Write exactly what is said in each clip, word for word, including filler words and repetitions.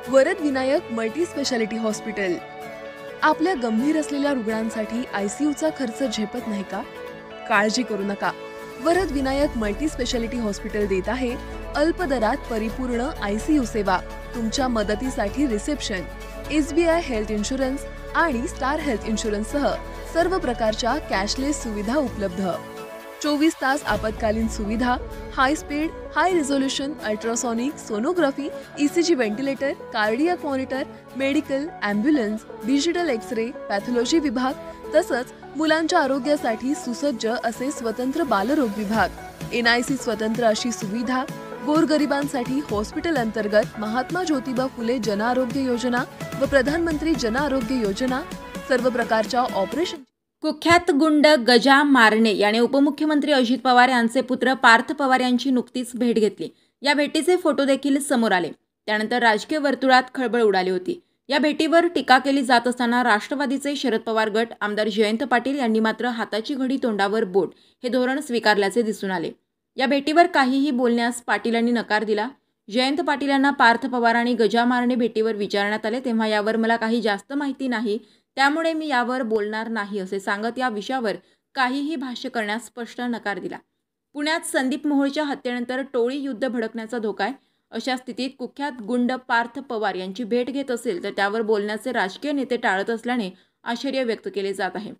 Varad Vinayak multi speciality hospital. आपल्या गंभीर असलेल्या रुग्णांसाठी आयसीयूचा खर्च झेपत नाही का? काळजी करू नका, Varad Vinayak multi speciality hospital देत आहे अल्प दरात परिपूर्ण आयसीयू सेवा। तुमच्या मदतीसाठी रिसेप्शन, एसबीआय हेल्थ इन्शुरन्स आणि स्टार हेल्थ इन्शुरन्स सह सर्व प्रकारच्या कॅशलेस सुविधा उपलब्ध। चोवीस तास आपत्कालीन सुविधा, high speed high resolution ultrasonic sonography, ECG ventilator, cardiac monitor, medical, ambulance, digital X-ray, pathology विभाग, तसंच मुलांच्या आरोग्यासाठी सुसज्ज असे स्वतंत्र बालरोग विभाग, एनआयसी स्वतंत्र अशी सुविधा, गोरगरिबांसाठी हॉस्पिटल अंतर्गत महात्मा ज्योतिबा फुले जन आरोग्य योजना व प्रधानमंत्री जन आरोग्य योजना, सर्व प्रकारच्या ऑपरेशन। कुख्यात गुंड गजा मारणे याने उपमुख्यमंत्री अजित पवार यांचे पुत्र पार्थ पवार यांची नुकतीच भेट घेतली। या भेटीचे फोटो देखील समोर आले। त्यानंतर राजकीय वर्तुळात खळबळ उडाली होती। या भेटीवर टीका केली जात असताना राष्ट्रवादीचे शरद पवार गट आमदार जयंत पाटील यांनी मात्र हाताची घडी तोंडावर बोट हे धोरण स्वीकारल्याचे दिसून आले। या भेटीवर काहीही बोलण्यास पाटीलांनी नकार दिला। जयंत पाटील यांना पार्थ पवार आणि गजा मारणे भेटीवर विचारण्यात आले तेव्हा यावर मला काही जास्त माहिती नाही, त्यामुळे मी यावर बोलणार नाही असे सांगत या विषयावर काहीही भाष्य करण्यास स्पष्ट नकार दिला। पुण्यात संदीप मोहोळच्या हत्येनंतर टोळी युद्ध भडकण्याचा धोका आहे। अशा स्थितीत कुख्यात गुंड पार्थ पवार यांची भेट घेत असेल तर त्यावर बोलण्याचे राजकीय नेते टाळत असल्याने आश्चर्य व्यक्त केले जात आहे।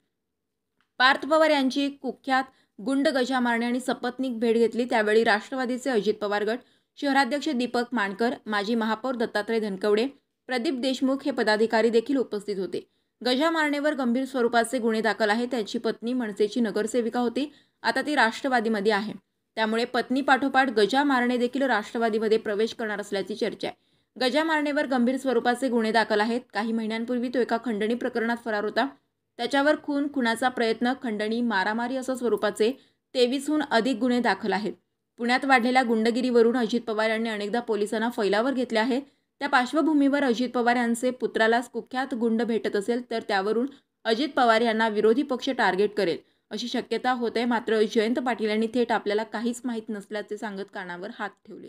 पार्थ पवार यांची कुख्यात गुंड गजा मारणे आणि सपत्नीक भेट घेतली त्यावेळी राष्ट्रवादीचे अजित पवार गट, शहराध्यक्ष दीपक मानकर, माजी महापौर दत्तात्रय धनकवडे, प्रदीप देशमुख हे पदाधिकारी देखील उपस्थित होते। गजा मारणेवर गंभीर स्वरूपाचे गुन्हे दाखल आहेत। त्याची पत्नी मनसेची नगरसेविका होती, आता ती राष्ट्रवादीमध्ये आहे। त्यामुळे पत्नी पाठोपाठ गजा मारणे देखील राष्ट्रवादीमध्ये प्रवेश करणार असल्याची चर्चा आहे। गजा मारणेवर गंभीर स्वरूपाचे गुन्हे दाखल आहेत। काही महिन्यांपूर्वी तो एका खंडणी प्रकरणात फरार होता। त्याच्यावर खून, खुनाचा प्रयत्न, खंडणी, मारामारी अशा स्वरूपाचे तेवीसहून अधिक गुन्हे दाखल आहेत। पुण्यात वाढलेल्या गुंडगिरीवरून अजित पवार यांनी अनेकदा पोलिसांना फैलावर घेतले आहे। त्या पार्श्वभूमीवर अजित पवार यांचे पुत्रालाच कुख्यात गुंड भेटत असेल तर त्यावरून अजित पवार यांना विरोधी पक्ष टार्गेट करेल अशी शक्यता होते। मात्र जयंत पाटील यांनी थेट आपल्याला काहीच माहीत नसल्याचे सांगत कानावर हात ठेवले।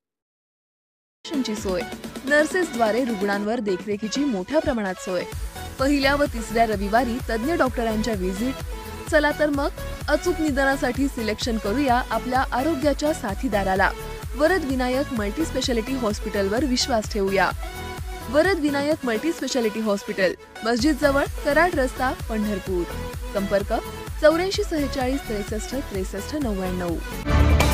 सोय, नर्सेसद्वारे रुग्णांवर देखरेखीची मोठ्या प्रमाणात सोय, पहिल्या व तिसऱ्या रविवारी तज्ञ डॉक्टरांच्या व्हिजिट। चला तर मग अचूक निदानासाठी सिलेक्शन करूया आपल्या आरोग्याच्या साथीदाराला। वरद विनायक मल्टी स्पेशालिटी हॉस्पिटलवर विश्वास ठेवूया। Varad Vinayak multi speciality hospital, मस्जिद जवळ, कराड रस्ता, पंढरपूर। संपर्क चौऱ्याऐंशी सेहेचाळीस त्रेसष्ट त्रेसष्ट नव्याण्णव।